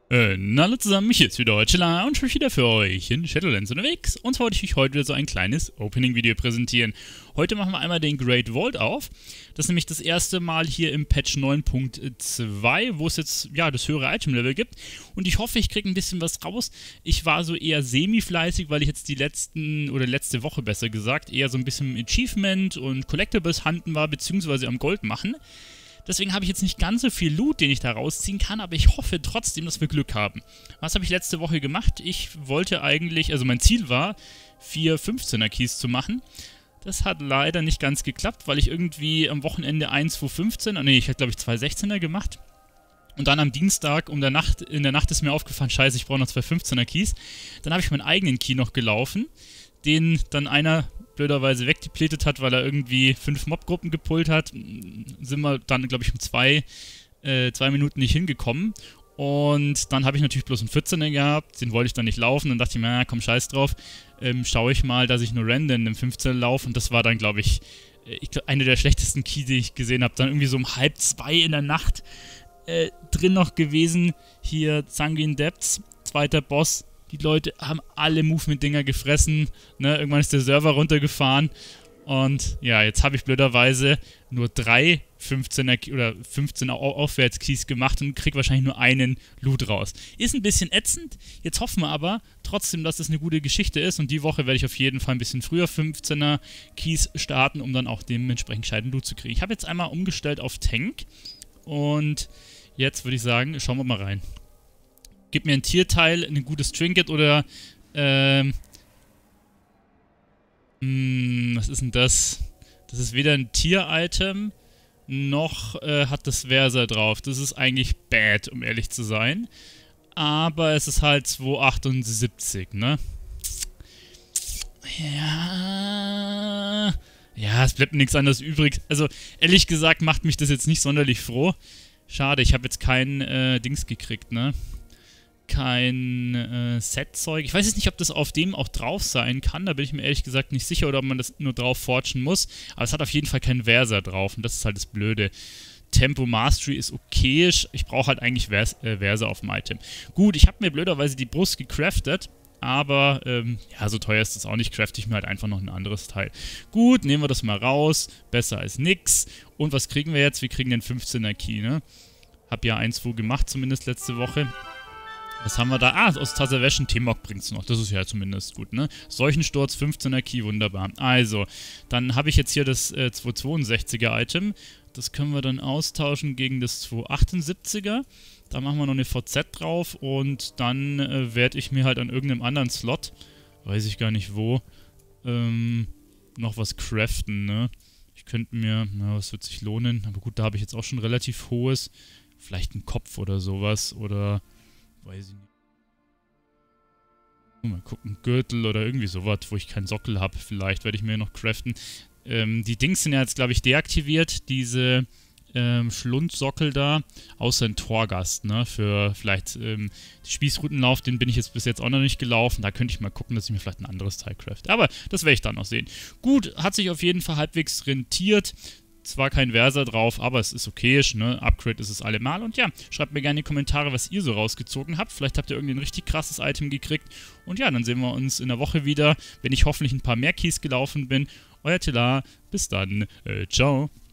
Hallo zusammen, hier ist wieder Chilla und ich bin wieder für euch in Shadowlands unterwegs und wollte ich euch heute so ein kleines Opening-Video präsentieren. Heute machen wir einmal den Great Vault auf. Das ist nämlich das erste Mal hier im Patch 9.2, wo es jetzt ja das höhere Item-Level gibt. Und ich hoffe, ich kriege ein bisschen was raus. Ich war so eher semi-fleißig, weil ich jetzt die letzte Woche besser gesagt, eher so ein bisschen im Achievement und Collectibles hunten war, beziehungsweise am Gold machen. Deswegen habe ich jetzt nicht ganz so viel Loot, den ich da rausziehen kann, aber ich hoffe trotzdem, dass wir Glück haben. Was habe ich letzte Woche gemacht? Ich wollte eigentlich, also mein Ziel war, 4 15er Keys zu machen. Das hat leider nicht ganz geklappt, weil ich irgendwie am Wochenende 1 2 15er, nee, ich hätte glaube ich 2 16er gemacht. Und dann am Dienstag in der Nacht ist mir aufgefallen, scheiße, ich brauche noch 2 15er Keys. Dann habe ich meinen eigenen Key noch gelaufen, den dann einer blöderweise weggeplätet hat, weil er irgendwie 5 Mobgruppen gepullt hat. Sind wir dann, glaube ich, um 2 Minuten nicht hingekommen. Und dann habe ich natürlich bloß einen 14er gehabt, den wollte ich dann nicht laufen. Dann dachte ich mir, na, komm, scheiß drauf. Schaue ich mal, dass ich nur random im 15er laufe. Und das war dann, glaube ich, eine der schlechtesten Keys, die ich gesehen habe. Dann irgendwie so um 1:30 in der Nacht drin noch gewesen. Hier Sanguine Depths, zweiter Boss. Die Leute haben alle Movement-Dinger gefressen, ne? Irgendwann ist der Server runtergefahren und ja, jetzt habe ich blöderweise nur 3 15er oder 15er Aufwärts-Keys gemacht und kriege wahrscheinlich nur einen Loot raus. Ist ein bisschen ätzend, jetzt hoffen wir aber trotzdem, dass das eine gute Geschichte ist und die Woche werde ich auf jeden Fall ein bisschen früher 15er Keys starten, um dann auch dementsprechend gescheiten Loot zu kriegen. Ich habe jetzt einmal umgestellt auf Tank und jetzt würde ich sagen, schauen wir mal rein. Gib mir ein Tierteil, ein gutes Trinket oder, was ist denn das? Das ist weder ein Tier-Item, noch hat das Versa drauf. Das ist eigentlich bad, um ehrlich zu sein. Aber es ist halt 2,78, ne? Ja, es bleibt mir nichts anderes übrig. Also, ehrlich gesagt macht mich das jetzt nicht sonderlich froh. Schade, ich habe jetzt kein Dings gekriegt, ne? Kein Set-Zeug. Ich weiß jetzt nicht, ob das auf dem auch drauf sein kann. Da bin ich mir ehrlich gesagt nicht sicher oder ob man das nur drauf forgen muss. Aber es hat auf jeden Fall kein Versa drauf und das ist halt das Blöde. Tempo Mastery ist okayisch. Ich brauche halt eigentlich Versa auf dem Item. Gut, ich habe mir blöderweise die Brust gecraftet. Aber, ja, so teuer ist das auch nicht. Crafte ich mir halt einfach noch ein anderes Teil. Gut, nehmen wir das mal raus. Besser als nix. Und was kriegen wir jetzt? Wir kriegen den 15er Key, ne? Hab ja 1, 2 gemacht, zumindest letzte Woche. Was haben wir da? Ah, aus Taserwäschen T-Mog bringt es noch. Das ist ja zumindest gut, ne? Seuchensturz, 15er Key, wunderbar. Also, dann habe ich jetzt hier das 262er Item. Das können wir dann austauschen gegen das 278er. Da machen wir noch eine VZ drauf und dann werde ich mir halt an irgendeinem anderen Slot, weiß ich gar nicht wo, noch was craften, ne? Ich könnte mir, na, was wird sich lohnen? Aber gut, da habe ich jetzt auch schon relativ hohes. Vielleicht einen Kopf oder sowas oder weiß ich nicht. Mal gucken, Gürtel oder irgendwie sowas, wo ich keinen Sockel habe. Vielleicht werde ich mir noch craften. Die Dings sind ja jetzt, glaube ich, deaktiviert, diese Schlundsockel da, außer ein Torgast, ne, für vielleicht die Spießrutenlauf, den bin ich jetzt bis jetzt auch noch nicht gelaufen, da könnte ich mal gucken, dass ich mir vielleicht ein anderes Teil crafte, aber das werde ich dann noch sehen. Gut, hat sich auf jeden Fall halbwegs rentiert, zwar kein Versa drauf, aber es ist okayisch, ne, Upgrade ist es allemal und ja, schreibt mir gerne in die Kommentare, was ihr so rausgezogen habt, vielleicht habt ihr irgendein richtig krasses Item gekriegt und ja, dann sehen wir uns in der Woche wieder, wenn ich hoffentlich ein paar mehr Keys gelaufen bin. Euer Tila, bis dann, ciao.